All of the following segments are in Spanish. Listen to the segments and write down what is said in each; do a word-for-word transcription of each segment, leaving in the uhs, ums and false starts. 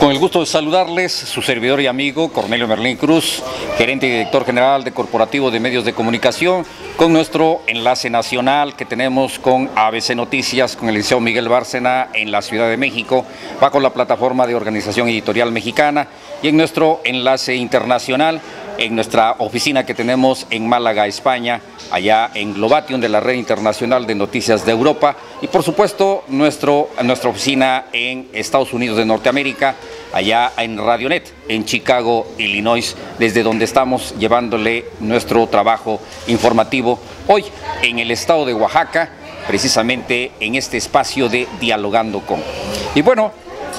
Con el gusto de saludarles, su servidor y amigo Cornelio Merlín Cruz, gerente y director general de Corporativo de Medios de Comunicación, con nuestro enlace nacional que tenemos con A B C Noticias, con el licenciado Miguel Bárcena en la Ciudad de México, bajo la plataforma de Organización Editorial Mexicana, y en nuestro enlace internacional, en nuestra oficina que tenemos en Málaga, España, allá en Globation de la Red Internacional de Noticias de Europa, y por supuesto nuestro, nuestra oficina en Estados Unidos de Norteamérica, allá en Radionet, en Chicago, Illinois, desde donde estamos llevándole nuestro trabajo informativo hoy en el estado de Oaxaca, precisamente en este espacio de Dialogando con. Y bueno,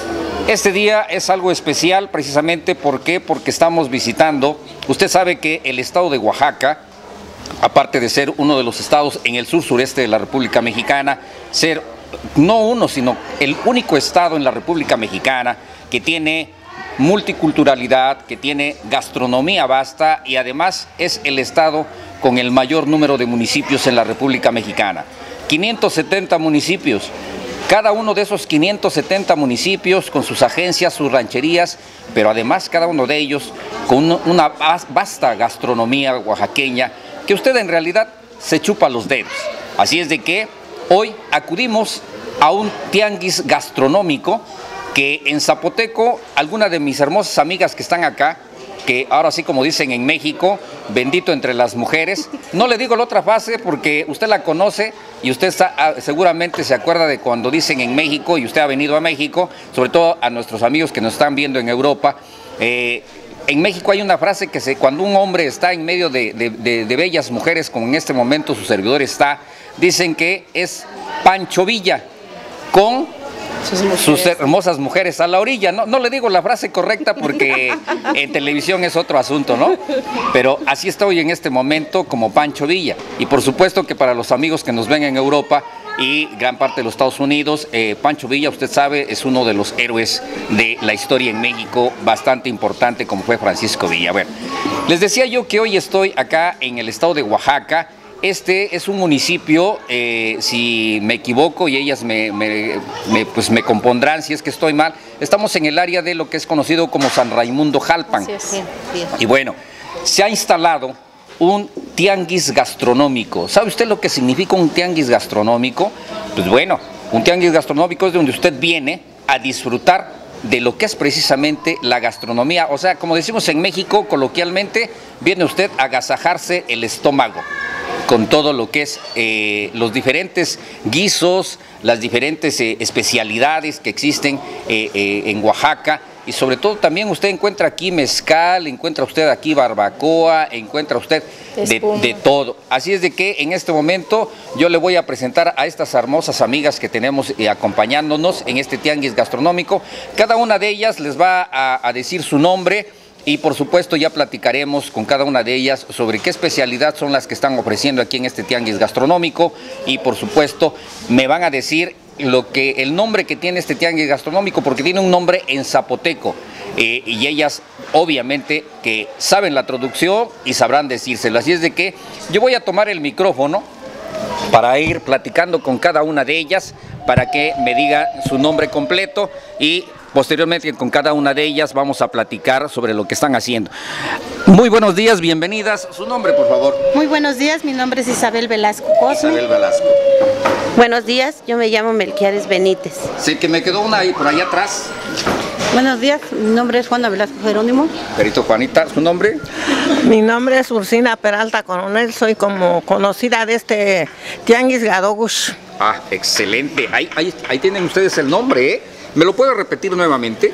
este día es algo especial precisamente ¿por qué? Porque estamos visitando, usted sabe que el estado de Oaxaca, aparte de ser uno de los estados en el sur sureste de la República Mexicana, ser no uno, sino el único estado en la República Mexicana que tiene multiculturalidad, que tiene gastronomía vasta y además es el estado con el mayor número de municipios en la República Mexicana. quinientos setenta municipios. Cada uno de esos quinientos setenta municipios con sus agencias, sus rancherías, pero además cada uno de ellos con una vasta gastronomía oaxaqueña que usted en realidad se chupa los dedos. Así es de que hoy acudimos a un tianguis gastronómico que en zapoteco, algunas de mis hermosas amigas que están acá, que ahora sí como dicen en México, bendito entre las mujeres. No le digo la otra frase porque usted la conoce y usted está, seguramente se acuerda de cuando dicen en México, y usted ha venido a México, sobre todo a nuestros amigos que nos están viendo en Europa. Eh, en México hay una frase que se, cuando un hombre está en medio de, de, de, de bellas mujeres, como en este momento su servidor está, dicen que es Pancho Villa con sus, sus hermosas mujeres a la orilla. No, no le digo la frase correcta porque en televisión es otro asunto, ¿no? Pero así estoy en este momento como Pancho Villa. Y por supuesto que para los amigos que nos ven en Europa y gran parte de los Estados Unidos, eh, Pancho Villa, usted sabe, es uno de los héroes de la historia en México, bastante importante como fue Francisco Villa. Bueno, les decía yo que hoy estoy acá en el estado de Oaxaca. Este es un municipio, eh, si me equivoco y ellas me, me, me, pues me compondrán si es que estoy mal, estamos en el área de lo que es conocido como San Raimundo Jalpan. Sí, sí, sí. Y bueno, se ha instalado un tianguis gastronómico. ¿Sabe usted lo que significa un tianguis gastronómico? Pues bueno, un tianguis gastronómico es donde usted viene a disfrutar de lo que es precisamente la gastronomía. O sea, como decimos en México, coloquialmente, viene usted a agasajarse el estómago con todo lo que es eh, los diferentes guisos, las diferentes eh, especialidades que existen eh, eh, en Oaxaca, y sobre todo también usted encuentra aquí mezcal, encuentra usted aquí barbacoa, encuentra usted de, de todo. Así es de que en este momento yo le voy a presentar a estas hermosas amigas que tenemos eh, acompañándonos en este tianguis gastronómico. Cada una de ellas les va a, a decir su nombre, y por supuesto ya platicaremos con cada una de ellas sobre qué especialidad son las que están ofreciendo aquí en este tianguis gastronómico, y por supuesto me van a decir lo que el nombre que tiene este tianguis gastronómico, porque tiene un nombre en zapoteco, eh, y ellas obviamente que saben la traducción y sabrán decírselo. Así es de que yo voy a tomar el micrófono para ir platicando con cada una de ellas para que me diga su nombre completo, y posteriormente con cada una de ellas vamos a platicar sobre lo que están haciendo. Muy buenos días, bienvenidas. Su nombre, por favor. Muy buenos días, mi nombre es Isabel Velasco Cosme. Isabel Velasco. Buenos días, yo me llamo Melquiades Benítez. Sí, que me quedó una ahí por allá atrás. Buenos días, mi nombre es Juana Velasco Jerónimo. Perito Juanita, ¿su nombre? Mi nombre es Ursina Peralta Coronel, soy como conocida de este tianguis Gadogush. Ah, excelente. Ahí, ahí, ahí tienen ustedes el nombre, ¿eh? ¿Me lo puedo repetir nuevamente?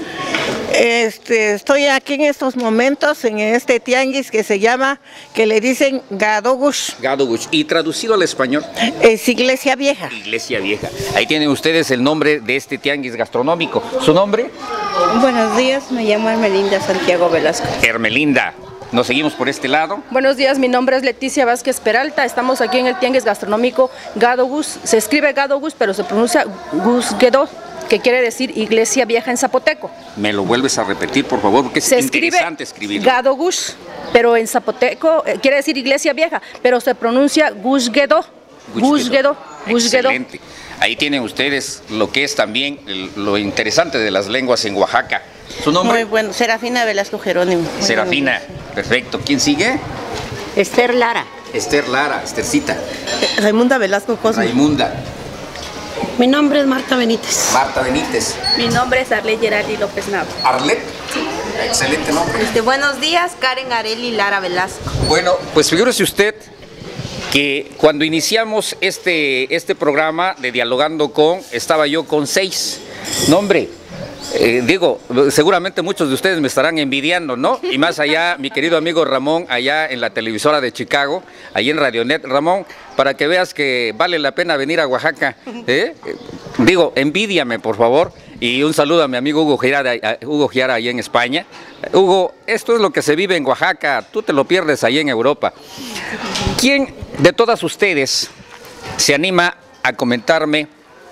Este, estoy aquí en estos momentos en este tianguis que se llama, que le dicen Gadogush. Gadogush. ¿Y traducido al español? Es Iglesia Vieja. Iglesia Vieja. Ahí tienen ustedes el nombre de este tianguis gastronómico. ¿Su nombre? Buenos días, me llamo Hermelinda Santiago Velasco. Hermelinda. Nos seguimos por este lado. Buenos días, mi nombre es Leticia Vázquez Peralta. Estamos aquí en el tianguis gastronómico Gadogush. Se escribe Gadogush, pero se pronuncia Gusguedo, que quiere decir Iglesia Vieja en zapoteco. ¿Me lo vuelves a repetir, por favor? Porque es se interesante escribe escribirlo. Gadogush, pero en zapoteco eh, quiere decir Iglesia Vieja, pero se pronuncia Gusguedo. Gusguedo. Gusguedo. Excelente. Ahí tienen ustedes lo que es también el, lo interesante de las lenguas en Oaxaca. ¿Su nombre? Muy bueno, Serafina Velasco Jerónimo. Muy Serafina, perfecto. ¿Quién sigue? Esther Lara. Esther Lara, Estercita. Raimunda Velasco Cosmo. Raimunda. Mi nombre es Marta Benítez. Marta Benítez. Mi nombre es Arlet Gerardi López Nava. Arlet. Excelente nombre. Este, buenos días, Karen Areli Lara Velasco. Bueno, pues figúrese usted que cuando iniciamos este, este programa de Dialogando con, estaba yo con seis. No, hombre, eh, digo, seguramente muchos de ustedes me estarán envidiando, ¿no? Y más allá, mi querido amigo Ramón, allá en la televisora de Chicago, ahí en Radionet. Ramón, para que veas que vale la pena venir a Oaxaca, ¿eh? Digo, envídiame, por favor. Y un saludo a mi amigo Hugo Giara, Hugo Giara ahí en España. Hugo, esto es lo que se vive en Oaxaca, tú te lo pierdes ahí en Europa. ¿Quién de todas ustedes se anima a comentarme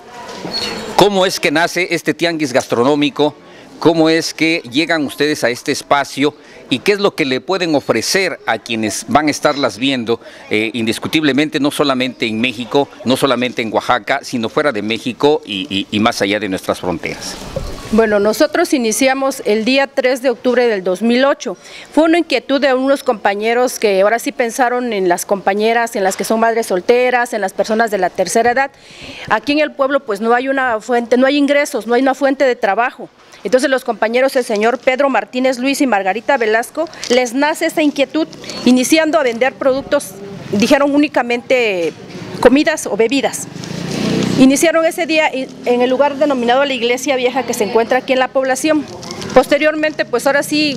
cómo es que nace este tianguis gastronómico? ¿Cómo es que llegan ustedes a este espacio? ¿Y qué es lo que le pueden ofrecer a quienes van a estarlas viendo eh, indiscutiblemente, no solamente en México, no solamente en Oaxaca, sino fuera de México y, y, y más allá de nuestras fronteras? Bueno, nosotros iniciamos el día tres de octubre del dos mil ocho. Fue una inquietud de unos compañeros que ahora sí pensaron en las compañeras, en las que son madres solteras, en las personas de la tercera edad. Aquí en el pueblo pues no hay una fuente, no hay ingresos, no hay una fuente de trabajo. Entonces los compañeros, el señor Pedro Martínez Luis y Margarita Velasco, les nace esta inquietud, iniciando a vender productos, dijeron únicamente comidas o bebidas. Iniciaron ese día en el lugar denominado la Iglesia Vieja, que se encuentra aquí en la población. Posteriormente, pues ahora sí,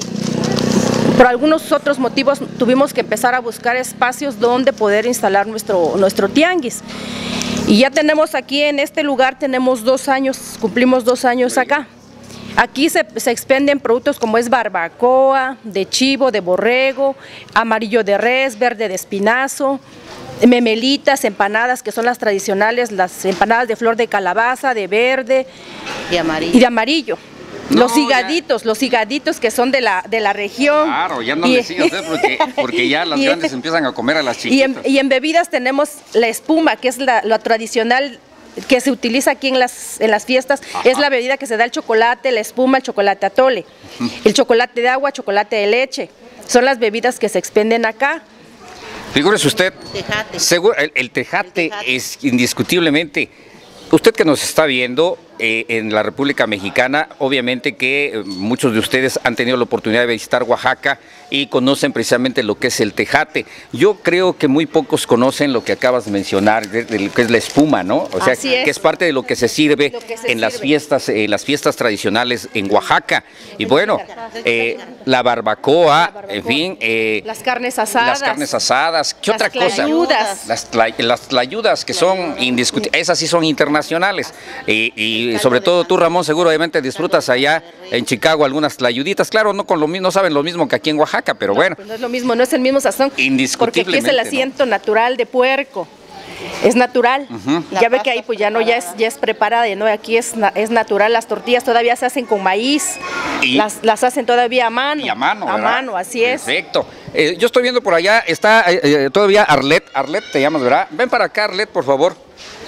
por algunos otros motivos, tuvimos que empezar a buscar espacios donde poder instalar nuestro, nuestro tianguis. Y ya tenemos aquí en este lugar, tenemos dos años, cumplimos dos años acá. Aquí se, se expenden productos como es barbacoa, de chivo, de borrego, amarillo de res, verde de espinazo, memelitas, empanadas, que son las tradicionales, las empanadas de flor de calabaza, de verde y amarillo. Y de amarillo. No, los higaditos, ya. los higaditos que son de la, de la región. Claro, ya no y, le sigas porque, porque ya las grandes empiezan a comer a las chiquitas. Y en, y en bebidas tenemos la espuma, que es la, la tradicional que se utiliza aquí en las, en las fiestas. Ajá. Es la bebida que se da el chocolate, la espuma, el chocolate atole, uh-huh. el chocolate de agua, chocolate de leche. Son las bebidas que se expenden acá. Figúrese usted, tejate. Seguro, el, el, tejate el tejate es indiscutiblemente, usted que nos está viendo eh, en la República Mexicana, obviamente que eh, muchos de ustedes han tenido la oportunidad de visitar Oaxaca y conocen precisamente lo que es el tejate. Yo creo que muy pocos conocen lo que acabas de mencionar, de, de lo que es la espuma, ¿no? O sea, Así es. que es parte de lo que se sirve que se en sirve. las fiestas, en las fiestas tradicionales en Oaxaca. Y bueno, eh, la barbacoa, la barbacoa, en fin, eh, las carnes asadas, las carnes asadas, ¿qué las otra cosa? Tlayudas. Las, las tlayudas que son indiscutibles, esas sí son internacionales. Y, y sobre todo tú, Ramón, seguro obviamente disfrutas allá en Chicago algunas tlayuditas. Claro, no con lo mismo, no saben lo mismo que aquí en Oaxaca, pero no, bueno. Pues no es lo mismo, no es el mismo sazón. Indiscutiblemente. Porque aquí es el asiento ¿no? natural de puerco. Es natural. Uh-huh. Ya ve que ahí pues ya no, ya es, ya es preparada, ¿no? Aquí es, es natural. Las tortillas todavía se hacen con maíz. ¿Y? Las, las hacen todavía a mano. Y a mano, A ¿verdad? mano, así es. Perfecto. Eh, yo estoy viendo por allá, está eh, eh, todavía Arlet. Arlet te llamas, ¿verdad? Ven para acá, Arlet, por favor.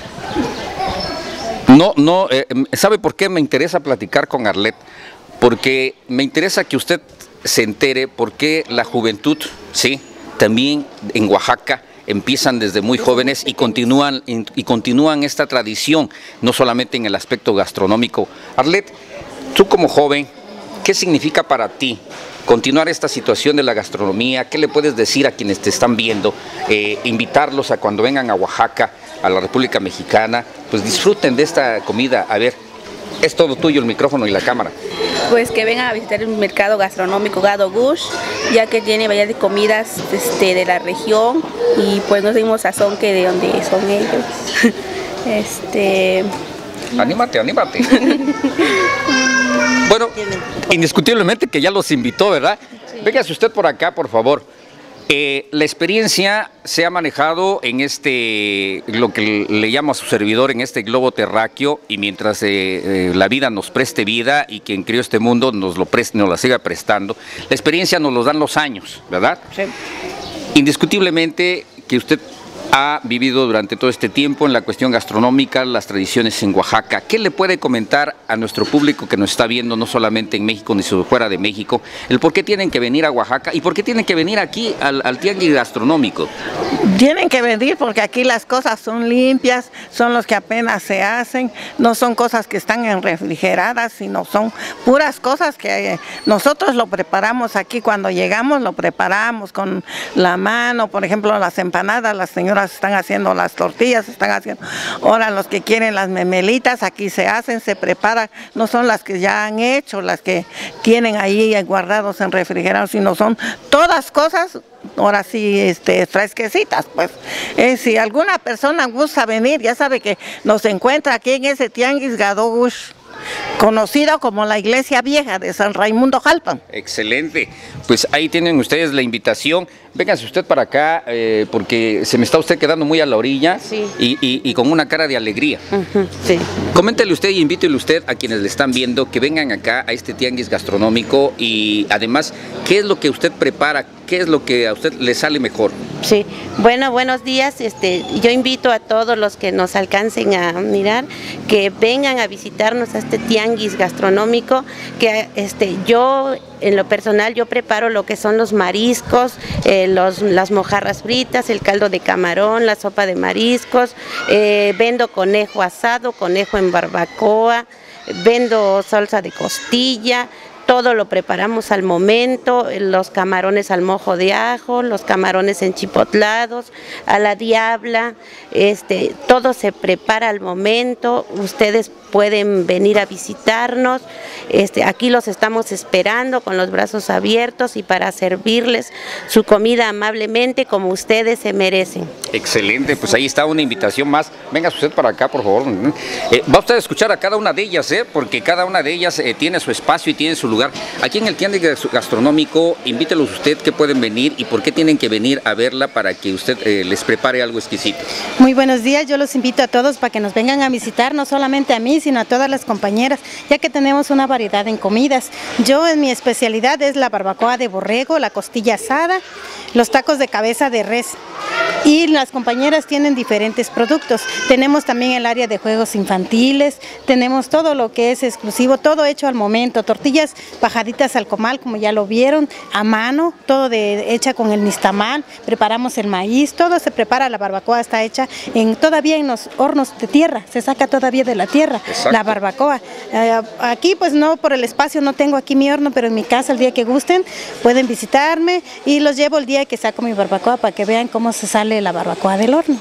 No, no, eh, ¿sabe por qué me interesa platicar con Arlet? Porque me interesa que usted se entere por qué la juventud, sí, también en Oaxaca empiezan desde muy jóvenes y continúan, y continúan esta tradición, no solamente en el aspecto gastronómico. Arlet, tú como joven, ¿qué significa para ti continuar esta situación de la gastronomía? ¿Qué le puedes decir a quienes te están viendo? Eh, invitarlos a cuando vengan a Oaxaca, a la República Mexicana, pues disfruten de esta comida. A ver, es todo tuyo el micrófono y la cámara. Pues que vengan a visitar el mercado gastronómico Gado Gush, ya que tiene variedad de comidas este, de la región y pues no seguimos sazón que de donde son ellos. este... Anímate, anímate. Bueno, indiscutiblemente que ya los invitó, ¿verdad? Sí. Véngase usted por acá, por favor. Eh, la experiencia se ha manejado en este, lo que le llamo a su servidor, en este globo terráqueo, y mientras eh, eh, la vida nos preste vida y quien creó este mundo nos lo preste, nos la siga prestando, la experiencia nos lo dan los años, ¿verdad? Sí. Indiscutiblemente que usted ha vivido durante todo este tiempo en la cuestión gastronómica, las tradiciones en Oaxaca. ¿Qué le puede comentar a nuestro público que nos está viendo, no solamente en México ni fuera de México, el por qué tienen que venir a Oaxaca y por qué tienen que venir aquí al, al tianguis gastronómico? Tienen que venir porque aquí las cosas son limpias, son los que apenas se hacen, no son cosas que están en refrigeradas, sino son puras cosas que eh, nosotros lo preparamos aquí. Cuando llegamos lo preparamos con la mano, por ejemplo las empanadas, las señoras están haciendo las tortillas, están haciendo, ahora los que quieren las memelitas, aquí se hacen, se preparan, no son las que ya han hecho, las que tienen ahí guardados en refrigerados, sino son todas cosas, ahora sí, este, fresquecitas, pues. Eh, si alguna persona gusta venir, ya sabe que nos encuentra aquí en ese tianguis Gado Gush, conocido como la Iglesia Vieja de San Raimundo Jalpan. Excelente, pues ahí tienen ustedes la invitación. Véngase usted para acá, eh, porque se me está usted quedando muy a la orilla, sí. y, y, y con una cara de alegría. Uh-huh, sí. Coméntele usted y invítele usted a quienes le están viendo que vengan acá a este tianguis gastronómico y además, ¿qué es lo que usted prepara? ¿Qué es lo que a usted le sale mejor? Sí, bueno, buenos días. Este, yo invito a todos los que nos alcancen a mirar que vengan a visitarnos a este tianguis gastronómico, que este, yo en lo personal yo preparo lo que son los mariscos, eh, los, las mojarras fritas, el caldo de camarón, la sopa de mariscos, eh, vendo conejo asado, conejo en barbacoa, vendo salsa de costilla. Todo lo preparamos al momento, los camarones al mojo de ajo, los camarones enchipotlados, a la diabla, este, todo se prepara al momento. Ustedes pueden venir a visitarnos, este, aquí los estamos esperando con los brazos abiertos y para servirles su comida amablemente como ustedes se merecen. Excelente, pues ahí está una invitación más. Venga usted para acá, por favor. Eh, va usted a escuchar a cada una de ellas, ¿eh? Porque cada una de ellas eh, tiene su espacio y tiene su lugar. Aquí en el tianguis gastronómico, invítelos usted que pueden venir y por qué tienen que venir a verla para que usted eh, les prepare algo exquisito. Muy buenos días, yo los invito a todos para que nos vengan a visitar, no solamente a mí, sino a todas las compañeras, ya que tenemos una variedad en comidas. Yo en mi especialidad es la barbacoa de borrego, la costilla asada, los tacos de cabeza de res. Y las compañeras tienen diferentes productos. Tenemos también el área de juegos infantiles, tenemos todo lo que es exclusivo, todo hecho al momento, tortillas bajaditas al comal, como ya lo vieron, a mano, todo de, hecha con el nixtamal, preparamos el maíz, todo se prepara, la barbacoa está hecha en, todavía en los hornos de tierra, se saca todavía de la tierra. Exacto. La barbacoa. Eh, aquí pues no, por el espacio no tengo aquí mi horno, pero en mi casa el día que gusten pueden visitarme y los llevo el día que saco mi barbacoa para que vean cómo se sale la barbacoa del horno.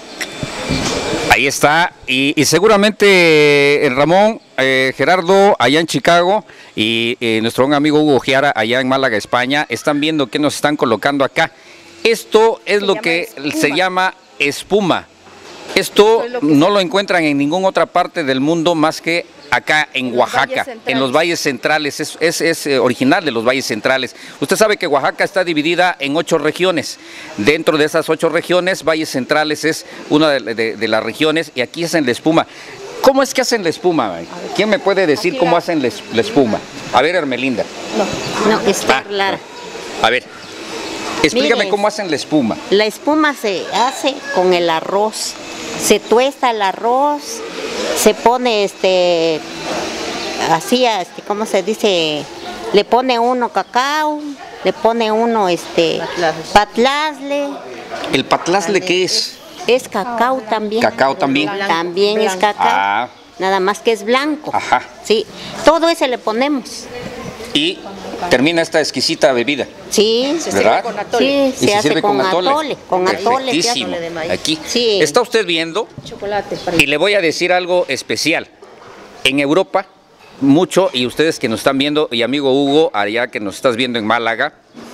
Ahí está, y, y seguramente eh, Ramón, eh, Gerardo, allá en Chicago, y eh, nuestro buen amigo Hugo Giara, allá en Málaga, España, están viendo qué nos están colocando acá. Esto es se lo que espuma. se llama espuma. Esto lo no lo encuentran en ninguna otra parte del mundo más que acá en, en Oaxaca, en los valles centrales, es, es, es original de los valles centrales. Usted sabe que Oaxaca está dividida en ocho regiones. Dentro de esas ocho regiones, valles centrales es una de, de, de las regiones y aquí hacen la espuma. ¿Cómo es que hacen la espuma? ¿Quién me puede decir aquí cómo la... hacen la, la espuma? A ver, Hermelinda. No, no, está clara. A ver, explícame Mire, cómo hacen la espuma. La espuma se hace con el arroz. Se tuesta el arroz, se pone este, así, este, ¿cómo se dice? Le pone uno cacao, le pone uno este, patlazle. ¿El patlazle qué es? Es cacao también. ¿Cacao también? También es cacao, ah. Nada más que es blanco. Ajá. Sí, todo eso le ponemos. Y termina esta exquisita bebida. Sí, se sirve con atole. Sí, se, se hace sirve con, con atole. atole. Con atole. Perfectísimo. Aquí sí. Está usted viendo, chocolate, y le voy a decir algo especial. En Europa, mucho, y ustedes que nos están viendo, y amigo Hugo, allá que nos estás viendo en Málaga,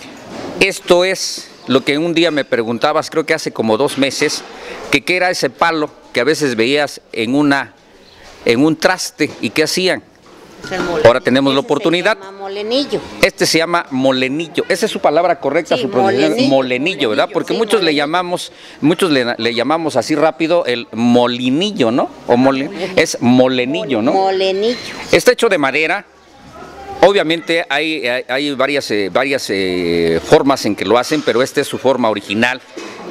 esto es lo que un día me preguntabas, creo que hace como dos meses, que qué era ese palo que a veces veías en, una, en un traste, y qué hacían. Ahora tenemos la oportunidad. Se llama molenillo. Este se llama molenillo. Esa es su palabra correcta, sí, su pronunciación, molenillo, molenillo, ¿verdad? Porque sí, muchos molenillo. le llamamos, muchos le, le llamamos así rápido el molinillo, ¿no? O mole, es molenillo, ¿no? Molenillo. Está hecho de madera. Obviamente hay, hay, hay varias, eh, varias eh, formas en que lo hacen, pero esta es su forma original.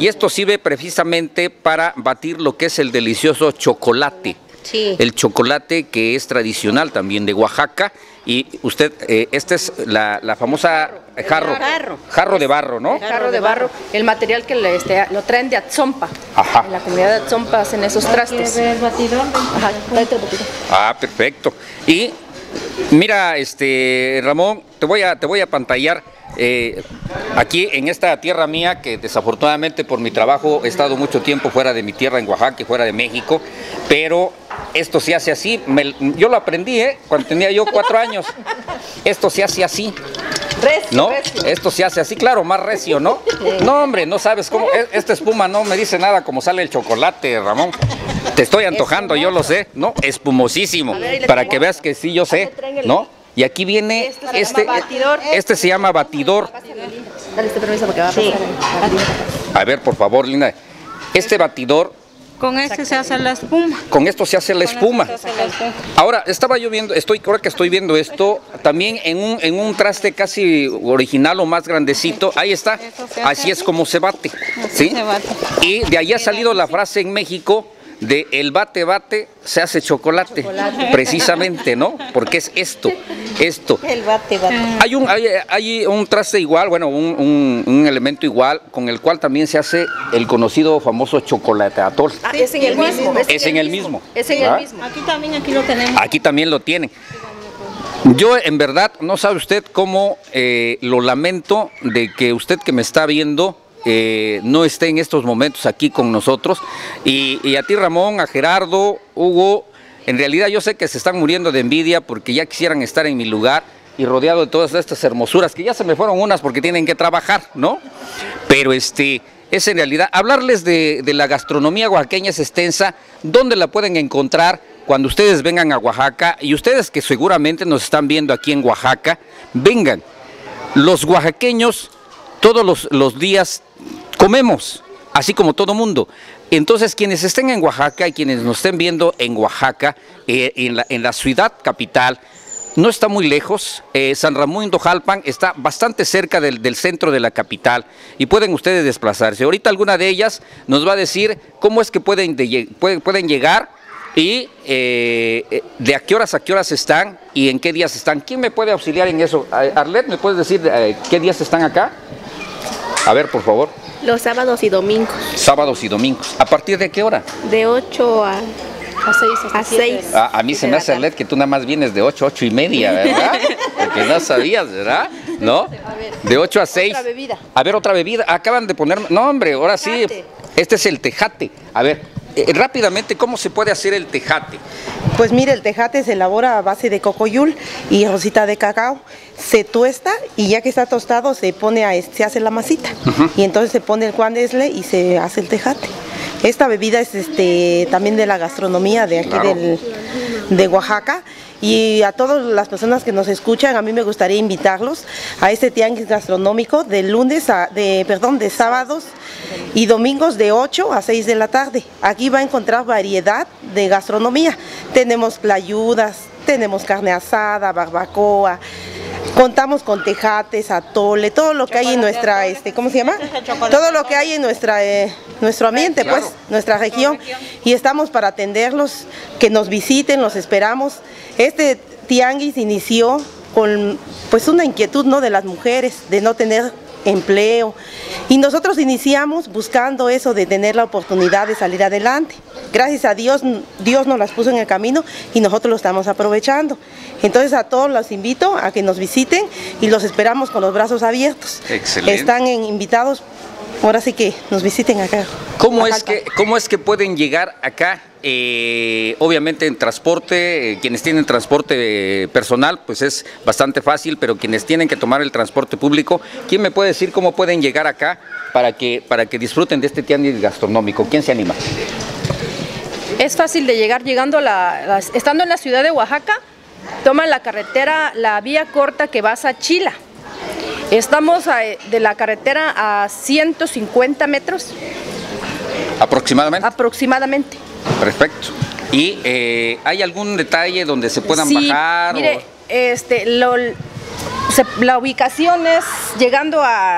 Y esto sirve precisamente para batir lo que es el delicioso chocolate. Sí. El chocolate que es tradicional también de Oaxaca. Y usted, eh, esta es la, la famosa jarro, Jarro. jarro de barro, ¿no? El jarro de barro, el material que le, este, lo traen de Atzompa. Ajá. En la comunidad de Atzompa hacen esos trastes. el batidor? Ajá, tráete el batidor. Ah, perfecto. Y mira, este Ramón, te voy a, te voy a pantallar. Eh, aquí en esta tierra mía, que desafortunadamente por mi trabajo he estado mucho tiempo fuera de mi tierra en Oaxaca y fuera de México, pero esto se hace así, me, yo lo aprendí ¿eh? cuando tenía yo cuatro años, esto se hace así, ¿no? Esto se hace así, claro, más recio, ¿no? No, hombre, no sabes cómo, esta espuma no me dice nada como sale el chocolate, Ramón. Te estoy antojando, yo lo sé, ¿no? Espumosísimo, para que veas que sí, yo sé, ¿no? Y aquí viene Este se este, llama batidor. este se llama batidor. Dale este permiso porque va a pasar. Sí. A ver, por favor, Linda. Este batidor, Con este se hace la espuma. con esto se hace la espuma. Con este se hace la espuma. Ahora, estaba yo viendo, estoy, ahora que estoy viendo esto, también en un, en un traste casi original o más grandecito, ahí está, Eso se hace así es así. como se bate, Así ¿sí? se bate. Y de ahí ha salido la frase en México de el bate bate se hace chocolate, precisamente, ¿no? Porque es esto, esto. El bate, bate. Hay un, hay, hay un traste igual, bueno, un, un, un elemento igual, con el cual también se hace el conocido famoso chocolate atol. Ah, es en el mismo. Es en el mismo. Es en ¿Ah? el mismo. Aquí también, aquí lo tenemos. Aquí también lo tienen. Yo en verdad, no sabe usted cómo eh, lo lamento de que usted que me está viendo eh, no esté en estos momentos aquí con nosotros. Y, y a ti, Ramón, a Gerardo, Hugo, en realidad yo sé que se están muriendo de envidia porque ya quisieran estar en mi lugar y rodeado de todas estas hermosuras, que ya se me fueron unas porque tienen que trabajar, ¿no? Pero este... es en realidad, hablarles de, de la gastronomía oaxaqueña es extensa, ¿dónde la pueden encontrar cuando ustedes vengan a Oaxaca? Y ustedes que seguramente nos están viendo aquí en Oaxaca, vengan. Los oaxaqueños todos los, los días comemos, así como todo mundo. Entonces, quienes estén en Oaxaca y quienes nos estén viendo en Oaxaca, eh, en, la, en la ciudad capital, no está muy lejos, eh, San Ramón de Jalpan está bastante cerca del, del centro de la capital y pueden ustedes desplazarse. Ahorita alguna de ellas nos va a decir cómo es que pueden, de, pueden, pueden llegar y eh, de a qué horas a qué horas están y en qué días están. ¿Quién me puede auxiliar en eso? Arlet, ¿me puedes decir eh, qué días están acá? A ver, por favor. Los sábados y domingos, Sábados y domingos. ¿A partir de qué hora? de ocho a, A seis. hasta a siete. seis. A, a mí se me hace, Arlet, que tú nada más vienes de ocho, ocho y media, ¿verdad? Porque no sabías, ¿verdad? ¿No? De ocho a seis. Otra bebida. A ver, otra bebida. Acaban de poner... No, hombre, ahora sí. Tejate. Este es el tejate. A ver, eh, rápidamente, ¿cómo se puede hacer el tejate? Pues mire, el tejate se elabora a base de cocoyul y rosita de cacao. Se tuesta y ya que está tostado se pone a, se hace la masita. Y entonces se pone el cuandesle y se hace el tejate. Esta bebida es este también de la gastronomía de aquí Claro. del, de Oaxaca. Y a todas las personas que nos escuchan, a mí me gustaría invitarlos a este tianguis gastronómico de lunes a, de, perdón, de sábados y domingos de ocho a seis de la tarde. Aquí va a encontrar variedad de gastronomía. Tenemos playudas, tenemos carne asada, barbacoa, contamos con tejates, atole, todo lo que hay en nuestra, este, ¿cómo se llama? Todo lo que hay en nuestra, eh, nuestro ambiente, Claro. pues, nuestra región. Y estamos para atenderlos, que nos visiten, los esperamos. Este tianguis inició con, pues, una inquietud, ¿no?, de las mujeres, de no tener empleo. Y nosotros iniciamos buscando eso de tener la oportunidad de salir adelante. Gracias a Dios, Dios nos las puso en el camino y nosotros lo estamos aprovechando. Entonces a todos los invito a que nos visiten y los esperamos con los brazos abiertos. Excelente. Están en- invitados, ahora sí que nos visiten acá. ¿Cómo a es, Jalpan. que, ¿Cómo es que pueden llegar acá? Eh, obviamente en transporte, eh, quienes tienen transporte eh, personal, pues es bastante fácil, pero quienes tienen que tomar el transporte público, ¿quién me puede decir cómo pueden llegar acá para que, para que disfruten de este tianguis gastronómico? ¿Quién se anima? Es fácil de llegar llegando a la, la- estando en la ciudad de Oaxaca, toman la carretera, la vía corta que vas a Chila. Estamos a- de la carretera a ciento cincuenta metros Aproximadamente. aproximadamente. Perfecto. ¿Y eh, hay algún detalle donde se puedan Sí, bajar? mire, o- este, lo- se- la ubicación es llegando a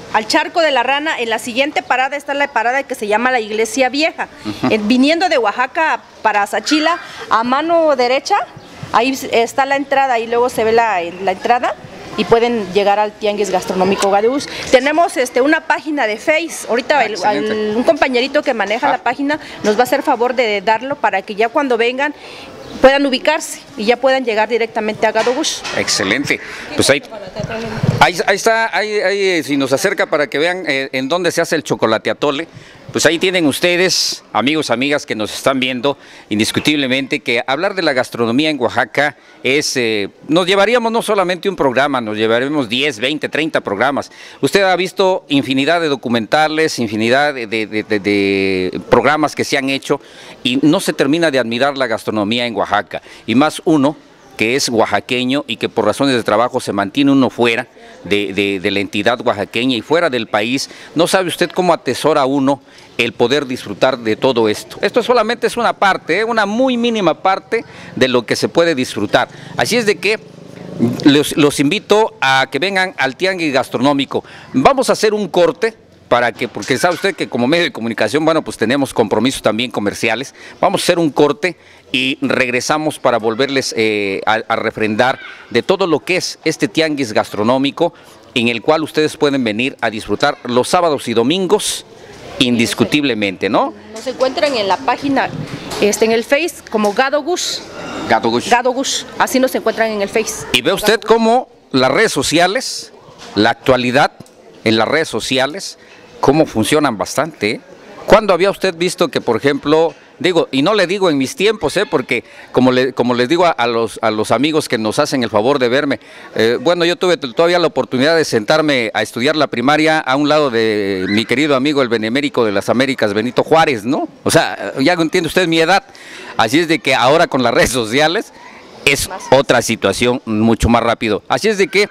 al Charco de la Rana. En la siguiente parada está la parada que se llama la Iglesia Vieja. Uh-huh. eh, viniendo de Oaxaca para Sachila, a mano derecha, ahí está la entrada y luego se ve la, la entrada. Y pueden llegar al Tianguis Gastronómico Gado Gush. Tenemos este, una página de Face. Ahorita el, el, un compañerito que maneja ah. la página nos va a hacer favor de darlo para que ya cuando vengan puedan ubicarse y ya puedan llegar directamente a Gado Gush. Excelente. Pues ahí, ahí, ahí está, ahí, ahí si nos acerca para que vean eh, en dónde se hace el chocolate atole. Pues ahí tienen ustedes, amigos, amigas que nos están viendo, indiscutiblemente que hablar de la gastronomía en Oaxaca es, eh, nos llevaríamos no solamente un programa, nos llevaremos diez, veinte, treinta programas. Usted ha visto infinidad de documentales, infinidad de, de, de, de, de programas que se han hecho y no se termina de admirar la gastronomía en Oaxaca. Y más uno que es oaxaqueño y que por razones de trabajo se mantiene uno fuera de, de, de la entidad oaxaqueña y fuera del país, no sabe usted cómo atesora uno el poder disfrutar de todo esto. Esto solamente es una parte, ¿eh? una muy mínima parte de lo que se puede disfrutar. Así es de que los, los invito a que vengan al Tianguis Gastronómico. Vamos a hacer un corte. Para que, porque sabe usted que como medio de comunicación, bueno, pues tenemos compromisos también comerciales. Vamos a hacer un corte y regresamos para volverles eh, a, a refrendar de todo lo que es este Tianguis Gastronómico, en el cual ustedes pueden venir a disfrutar los sábados y domingos, indiscutiblemente, ¿no? Nos encuentran en la página, este, en el Face, como Gado Gush. Gado Gush. Gado Gush, así nos encuentran en el Face. Y ve usted cómo las redes sociales, la actualidad en las redes sociales, cómo funcionan bastante, ¿eh? ¿Cuándo había usted visto que, por ejemplo, digo, y no le digo en mis tiempos, ¿eh? porque como, le, como les digo a, a, los, a los amigos que nos hacen el favor de verme, eh, bueno, yo tuve todavía la oportunidad de sentarme a estudiar la primaria a un lado de mi querido amigo el benemérico de las Américas, Benito Juárez, ¿no? O sea, ya entiende usted mi edad, así es de que ahora con las redes sociales es otra situación mucho más rápido, así es de que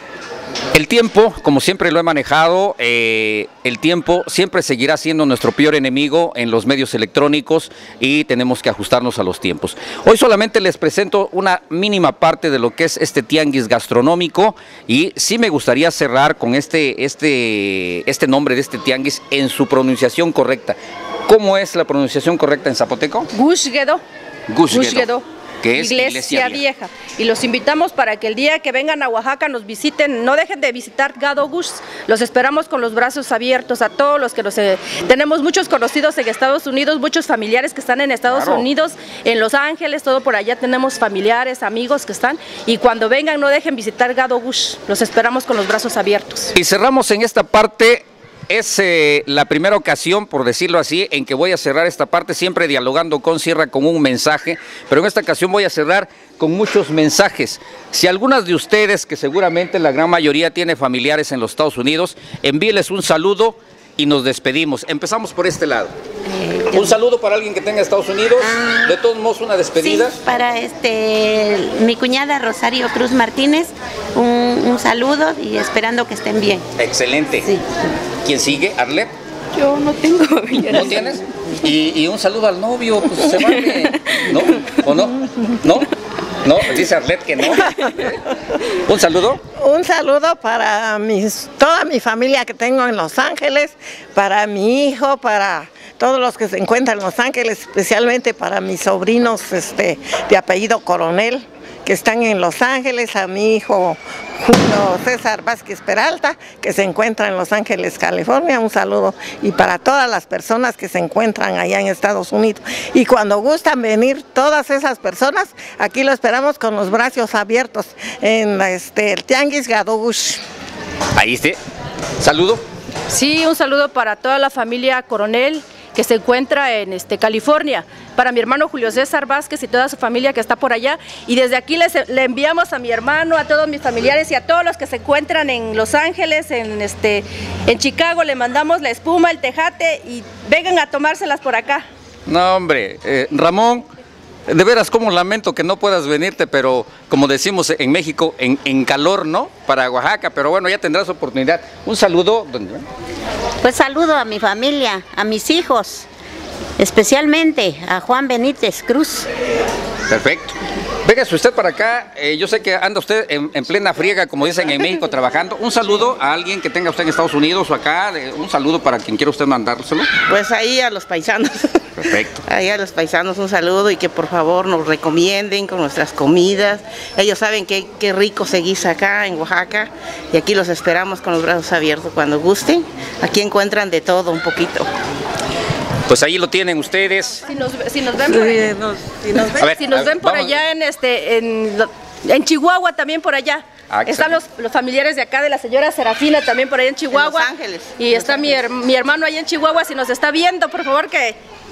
el tiempo, como siempre lo he manejado, eh, el tiempo siempre seguirá siendo nuestro peor enemigo en los medios electrónicos y tenemos que ajustarnos a los tiempos. Hoy solamente les presento una mínima parte de lo que es este Tianguis Gastronómico y sí me gustaría cerrar con este, este, este nombre de este Tianguis en su pronunciación correcta. ¿Cómo es la pronunciación correcta en zapoteco? Gush Guedo. Gush Guedo. Que es Iglesia, Iglesia Vieja. Vieja. Y los invitamos para que el día que vengan a Oaxaca nos visiten, no dejen de visitar Gado Gush, los esperamos con los brazos abiertos a todos los que nos... Eh, tenemos muchos conocidos en Estados Unidos, muchos familiares que están en Estados claro. Unidos, en Los Ángeles, todo por allá tenemos familiares, amigos que están, y cuando vengan no dejen visitar Gado Gush, los esperamos con los brazos abiertos. Y cerramos en esta parte. Es eh, la primera ocasión, por decirlo así, en que voy a cerrar esta parte, siempre dialogando con Sierra con un mensaje, pero en esta ocasión voy a cerrar con muchos mensajes. Si algunas de ustedes, que seguramente la gran mayoría tiene familiares en los Estados Unidos, envíeles un saludo y nos despedimos. Empezamos por este lado. Eh, un saludo para alguien que tenga Estados Unidos, ah, de todos modos una despedida. Sí, para este mi cuñada Rosario Cruz Martínez, un, un saludo y esperando que estén bien. Excelente. Sí. ¿Quién sigue? ¿Arlet? Yo no tengo. ¿No tienes? Y, y un saludo al novio, pues se vale. ¿No? ¿O no? ¿No? No, dice Arlet que no. ¿Un saludo? Un saludo para mis, toda mi familia que tengo en Los Ángeles, para mi hijo, para todos los que se encuentran en Los Ángeles, especialmente para mis sobrinos este, de apellido Coronel, que están en Los Ángeles, a mi hijo Julio César Vázquez Peralta, que se encuentra en Los Ángeles, California, un saludo, y para todas las personas que se encuentran allá en Estados Unidos. Y cuando gustan venir todas esas personas, aquí lo esperamos con los brazos abiertos en este, el Tianguis Gado Gush. Ahí esté. ¿Saludo? Sí, un saludo para toda la familia Coronel, que se encuentra en este, California, para mi hermano Julio César Vázquez y toda su familia que está por allá, y desde aquí les, le enviamos a mi hermano, a todos mis familiares y a todos los que se encuentran en Los Ángeles, en, este, en Chicago, le mandamos la espuma, el tejate y vengan a tomárselas por acá. No hombre, eh, Ramón, de veras como lamento que no puedas venirte, pero como decimos en México, en, en calor, ¿no? Para Oaxaca, pero bueno, ya tendrás oportunidad. Un saludo. Pues saludo a mi familia, a mis hijos, especialmente a Juan Benítez Cruz. Perfecto. Véngase usted para acá, eh, yo sé que anda usted en, en plena friega, como dicen en México, trabajando. Un saludo a alguien que tenga usted en Estados Unidos o acá, de, un saludo para quien quiera usted mandárselo. Pues ahí a los paisanos. Perfecto. Ahí a los paisanos un saludo y que por favor nos recomienden con nuestras comidas. Ellos saben que qué rico se guisa acá en Oaxaca y aquí los esperamos con los brazos abiertos cuando gusten. Aquí encuentran de todo un poquito. Pues ahí lo tienen ustedes. Si nos, si nos ven por, allá, nos, si nos ven, ver, si nos ven por vamos. allá en este en, en Chihuahua también por allá. Ah, están los, los familiares de acá de la señora Serafina también por allá en Chihuahua. En Los Ángeles. Y Los está mi, her, mi hermano allá en Chihuahua, si nos está viendo, por favor que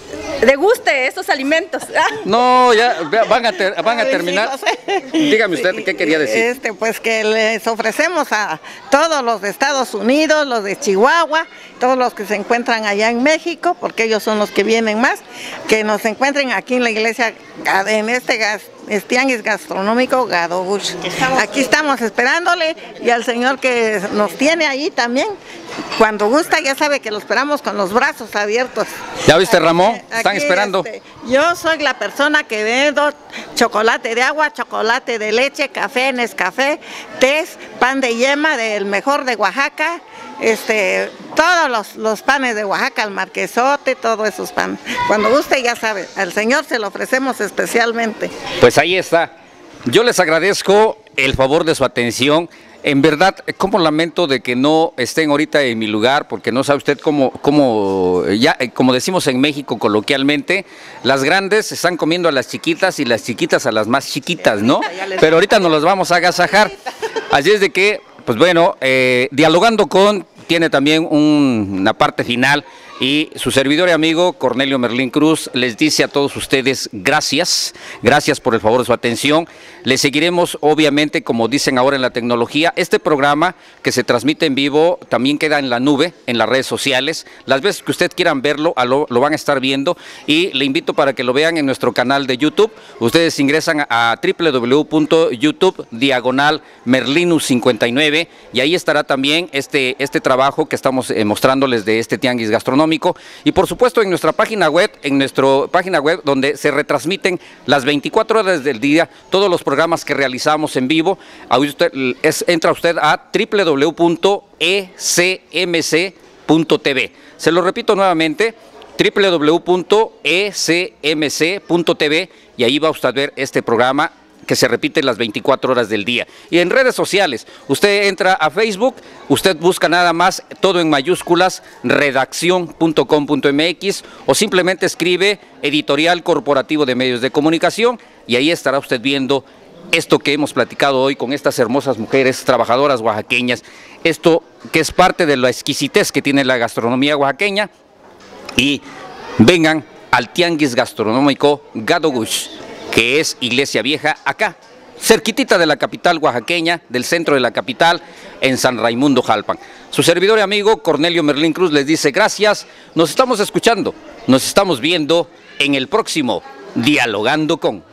deguste estos alimentos. No, ya van a, ter, van a terminar. Dígame usted, ¿qué quería decir? Este, pues que les ofrecemos a todos los de Estados Unidos, los de Chihuahua, todos los que se encuentran allá en México, porque ellos son los que vienen más, que nos encuentren aquí en la iglesia, en este gas. Es tianguis gastronómico Gado Gush. Aquí estamos esperándole y al señor que nos tiene ahí también. Cuando gusta ya sabe que lo esperamos con los brazos abiertos. ¿Ya viste, Ramón? Están Aquí, esperando. Este, yo soy la persona que vendo chocolate de agua, chocolate de leche, café, Nescafé, tés, pan de yema del mejor de Oaxaca. Este, todos los, los panes de Oaxaca, el marquesote, todos esos panes. Cuando guste ya sabe, al señor se lo ofrecemos especialmente. Pues ahí está. Yo les agradezco el favor de su atención. En verdad, como lamento de que no estén ahorita en mi lugar, porque no sabe usted cómo, cómo, ya, como decimos en México coloquialmente, las grandes están comiendo a las chiquitas y las chiquitas a las más chiquitas, ¿no? Pero ahorita nos las vamos a agasajar. Así es de que, pues bueno, eh, dialogando con, tiene también un, una parte final. Y su servidor y amigo Cornelio Merlín Cruz les dice a todos ustedes gracias, gracias por el favor de su atención. Les seguiremos, obviamente, como dicen ahora en la tecnología, este programa que se transmite en vivo también queda en la nube, en las redes sociales. Las veces que usted quieran verlo, lo, lo van a estar viendo y le invito para que lo vean en nuestro canal de YouTube. Ustedes ingresan a doble u doble u doble u punto youtube diagonal merlinus cincuenta y nueve y ahí estará también este, este trabajo que estamos eh, mostrándoles de este tianguis gastronómico. Y por supuesto en nuestra página web, en nuestra página web donde se retransmiten las veinticuatro horas del día todos los programas que realizamos en vivo. Usted, es, entra usted a doble u doble u doble u punto e c m c punto t v. Se lo repito nuevamente, doble u doble u doble u punto e c m c punto t v y ahí va usted a ver este programa que se repite las veinticuatro horas del día. Y en redes sociales, usted entra a Facebook, usted busca nada más, todo en mayúsculas, redacción punto com punto m x o simplemente escribe Editorial Corporativo de Medios de Comunicación y ahí estará usted viendo esto que hemos platicado hoy con estas hermosas mujeres trabajadoras oaxaqueñas, esto que es parte de la exquisitez que tiene la gastronomía oaxaqueña. Y vengan al tianguis gastronómico Gado Gush, que es Iglesia Vieja, acá, cerquitita de la capital oaxaqueña, del centro de la capital, en San Raimundo, Jalpan. Su servidor y amigo Cornelio Merlín Cruz les dice gracias, nos estamos escuchando, nos estamos viendo en el próximo Dialogando con.